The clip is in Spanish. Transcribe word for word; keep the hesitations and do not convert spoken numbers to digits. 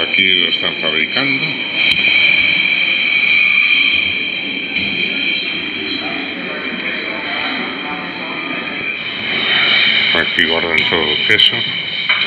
aquí lo están fabricando. Aquí guardan todo el queso.